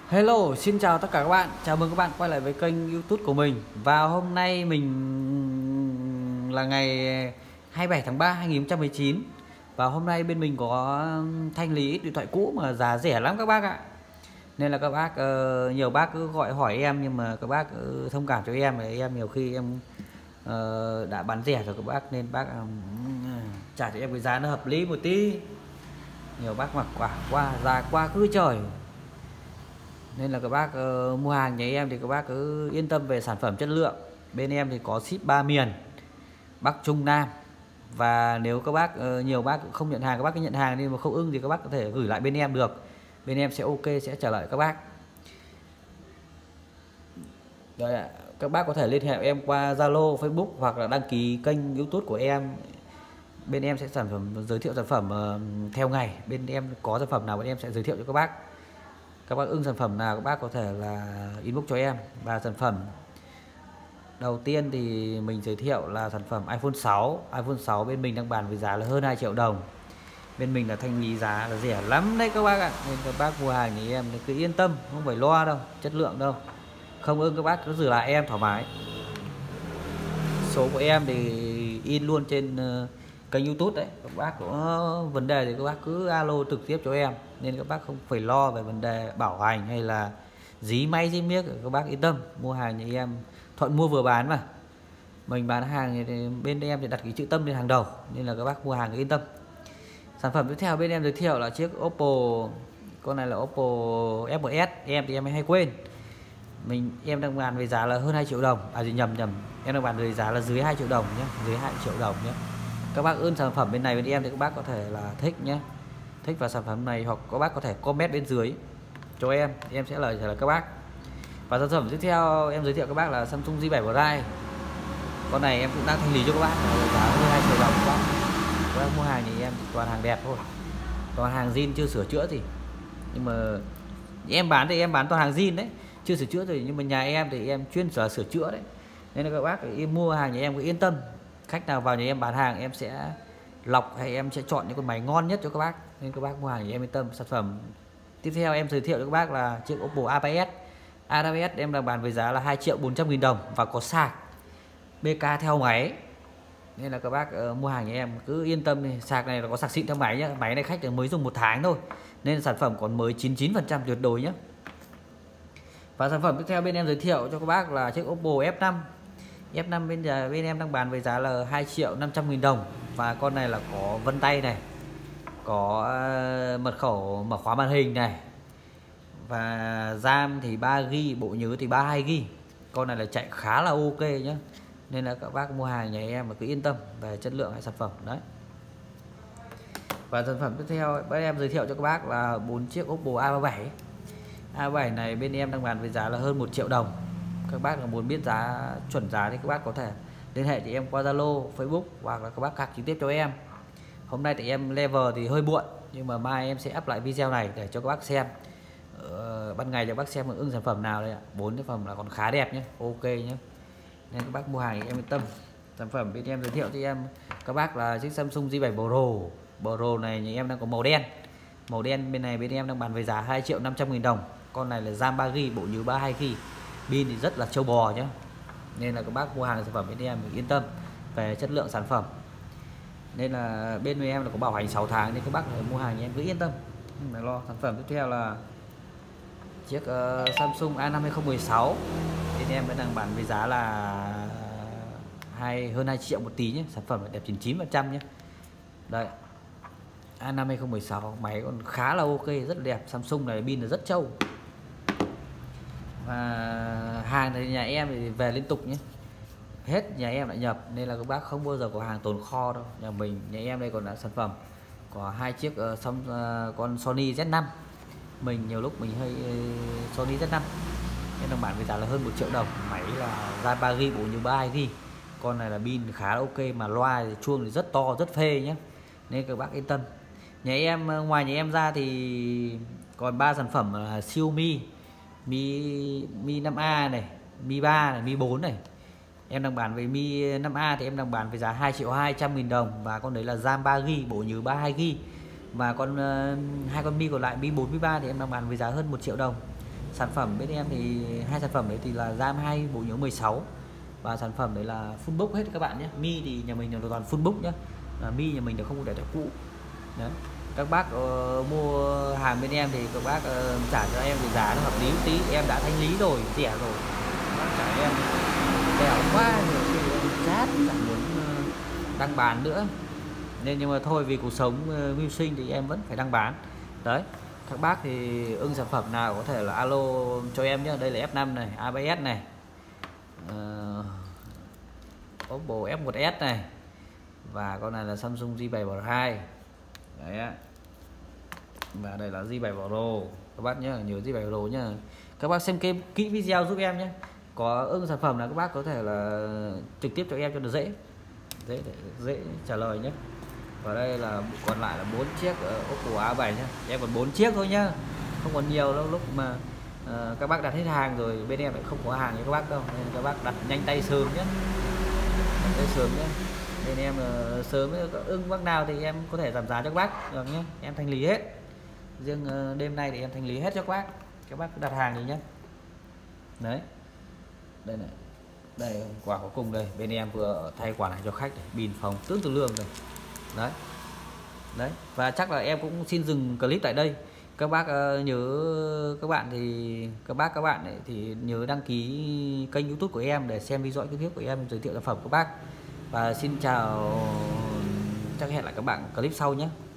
Hello, xin chào tất cả các bạn. Chào mừng các bạn quay lại với kênh YouTube của mình. Và hôm nay mình là ngày 27 tháng 3 2019. Và hôm nay bên mình có thanh lý ít điện thoại cũ mà giá rẻ lắm các bác ạ. Nên là các bác nhiều bác cứ gọi hỏi em, nhưng mà các bác thông cảm cho em, em nhiều khi em đã bán rẻ rồi các bác, nên bác trả cho em cái giá nó hợp lý một tí. Nhiều bác mặc qua giá qua cứ trời, nên là các bác mua hàng nhà em thì các bác cứ yên tâm về sản phẩm chất lượng. Bên em thì có ship 3 miền Bắc Trung Nam. Và nếu các bác nhiều bác cũng không nhận hàng, các bác cứ nhận hàng đi mà không ưng thì các bác có thể gửi lại bên em được. Bên em sẽ ok, sẽ trả lời các bác. Đấy ạ. Các bác có thể liên hệ em qua Zalo, Facebook hoặc là đăng ký kênh YouTube của em. Bên em sẽ giới thiệu sản phẩm theo ngày. Bên em có sản phẩm nào bên em sẽ giới thiệu cho các bác. Các bác ưng sản phẩm nào các bác có thể là inbox cho em. Và sản phẩm đầu tiên thì mình giới thiệu là sản phẩm iPhone 6. iPhone 6 bên mình đang bán với giá là hơn 2 triệu đồng. Bên mình là thanh lý giá là rẻ lắm đấy các bác ạ. Nên các bác mua hàng thì em cứ yên tâm, không phải lo đâu, chất lượng đâu. Không ưng các bác cứ giữ lại em thoải mái. Số của em thì in luôn trên kênh YouTube đấy. Các bác có vấn đề thì các bác cứ alo trực tiếp cho em, nên các bác không phải lo về vấn đề bảo hành hay là dí máy dí miếc. Các bác yên tâm, mua hàng như em thuận mua vừa bán mà. Mình bán hàng thì bên em thì đặt cái chữ tâm lên hàng đầu, nên là các bác mua hàng cứ yên tâm. Sản phẩm tiếp theo bên em giới thiệu là chiếc Oppo. Con này là Oppo F1s. Em thì em hay quên. Em đang bán với giá là hơn 2 triệu đồng. Nhầm, em đang bán với giá là dưới 2 triệu đồng nhé, dưới 2 triệu đồng nhé. Các bác ưng sản phẩm bên này bên em thì các bác có thể là thích nhé, thích vào sản phẩm này, hoặc các bác có thể comment bên dưới cho em sẽ trả lời các bác. Và sản phẩm tiếp theo em giới thiệu các bác là Samsung J7 Prime. Con này em cũng đang thanh lý cho các bác với giá hơn 2 triệu đồng các bác. Các bác mua hàng thì em toàn hàng đẹp thôi, toàn hàng zin chưa sửa chữa gì. Nhưng mà em bán thì em bán toàn hàng zin đấy, chưa sửa chữa rồi, nhưng mà nhà em thì em chuyên sửa chữa đấy. Nên là các bác em mua hàng nhà em cứ yên tâm. Khách nào vào nhà em bán hàng em sẽ lọc hay em sẽ chọn những con máy ngon nhất cho các bác, nên các bác mua hàng thì em yên tâm. Sản phẩm tiếp theo em giới thiệu cho các bác là chiếc Oppo A3s. A3s em đang bán với giá là 2.400.000 đồng và có sạc BK theo máy. Nên là các bác mua hàng nhà em cứ yên tâm đi. Sạc này là có sạc xịn theo máy nhá. Máy này khách mới dùng 1 tháng thôi, nên sản phẩm còn mới 99% tuyệt đối nhé. Và sản phẩm tiếp theo bên em giới thiệu cho các bác là chiếc Oppo F5. F5 bên em đang bán với giá là 2.500.000 đồng. Và con này là có vân tay này, có mật khẩu mở khóa màn hình này, và RAM thì 3GB, bộ nhớ thì 32GB. Con này là chạy khá là ok nhé. Nên là các bác mua hàng nhà em mà cứ yên tâm về chất lượng hay sản phẩm đấy. Và sản phẩm tiếp theo bên em giới thiệu cho các bác là 4 chiếc Oppo A37. A37 này bên em đang bán với giá là hơn 1 triệu đồng. Các bác là muốn biết giá chuẩn giá thì các bác có thể liên hệ thì em qua Zalo, Facebook, hoặc là các bác cạc trực tiếp cho em. Hôm nay thì em level thì hơi muộn, nhưng mà mai em sẽ up lại video này để cho các bác xem. Ban ngày cho bác xem ưng sản phẩm nào đây ạ. 4 sản phẩm là còn khá đẹp nhé, ok nhé. Nên các bác mua hàng thì em yên tâm. Sản phẩm bên em giới thiệu cho em các bác là chiếc Samsung J7 Pro. Pro này nhà em đang có màu đen. Màu đen bên này bên em đang bán với giá 2.500.000 đồng. Con này là RAM 3GB, bộ nhớ 32GB. Pin thì rất là trâu bò nhé. Nên là các bác mua hàng sản phẩm bên em yên tâm về chất lượng sản phẩm. Nên là bên em là có bảo hành 6 tháng, nên các bác mua hàng em cứ yên tâm, không phải lo. Sản phẩm tiếp theo là chiếc Samsung A5 2016. Bên em vẫn đang bán với giá là hơn 2 triệu một tí nhé. Sản phẩm là đẹp 99% nhé. Đây, A5 2016 máy còn khá là ok, rất là đẹp. Samsung này pin là rất trâu. Và hàng thì nhà em thì về liên tục nhé, hết nhà em lại nhập, nên là các bác không bao giờ có hàng tồn kho đâu. Nhà em đây còn là sản phẩm có 2 chiếc con Sony Z5. Mình nhiều lúc mình hơi Sony Z5 nên là bán với giá là hơn 1 triệu đồng. Máy là RAM 3GB, bộ nhớ 32GB. Con này là pin khá là ok, mà loa thì chuông thì rất to, rất phê nhé, nên các bác yên tâm. Ngoài nhà em ra thì còn 3 sản phẩm là Xiaomi Mi 5A này, Mi 3 này, Mi 4 này. Em đang bán với Mi 5A thì em đang bán với giá 2.200.000 đồng. Và con đấy là RAM 3GB, bộ nhớ 32GB. Và hai con Mi còn lại Mi 4, Mi 3 thì em đang bán với giá hơn 1 triệu đồng. Sản phẩm bên em thì hai sản phẩm đấy thì là RAM 2, bộ nhớ 16, và sản phẩm đấy là full box hết các bạn nhé. Mi thì nhà mình là toàn full box nhé, mi nhà mình đều không có để cũ đấy. Các bác mua hàng bên em thì các bác trả cho em cái giá nó hợp lý một tí, em đã thanh lý rồi, rẻ rồi, bác trả em bèo quá nhiều khi em chát chẳng muốn đăng bán nữa, nên nhưng mà thôi vì cuộc sống mưu sinh thì em vẫn phải đăng bán đấy. Các bác thì ưng sản phẩm nào có thể là alo cho em nhé. Đây là F5 này, ABS này, Oppo F1s này, và con này là Samsung J7 Pro 2 đấy ạ. Và đây là J7 Pro các bác nhé, nhớ J7 Pro nhá. Các bác xem kỹ video giúp em nhé. Có ưng sản phẩm là các bác có thể là trực tiếp cho em cho nó dễ trả lời nhé. Và đây là còn lại là 4 chiếc Oppo A7 nhá. Em còn 4 chiếc thôi nhá, không còn nhiều đâu. Lúc mà các bác đặt hết hàng rồi bên em lại không có hàng cho các bác đâu, nên các bác đặt nhanh tay sớm nhé, đặt tay sớm nhé. Bên em sớm ưng bác nào thì em có thể giảm giá cho các bác được nhé, em thanh lý hết. Riêng đêm nay thì em thanh lý hết cho các bác đặt hàng đi nhé. Đấy, đây này, đây quả cuối cùng đây, bên em vừa thay quả này cho khách này, pin phòng tương tự lương này đấy. Và chắc là em cũng xin dừng clip tại đây. Các bác nhớ các bạn ấy, thì nhớ đăng ký kênh YouTube của em để xem video clip của em giới thiệu sản phẩm của bác. Và xin chào, chắc hẹn lại các bạn clip sau nhé.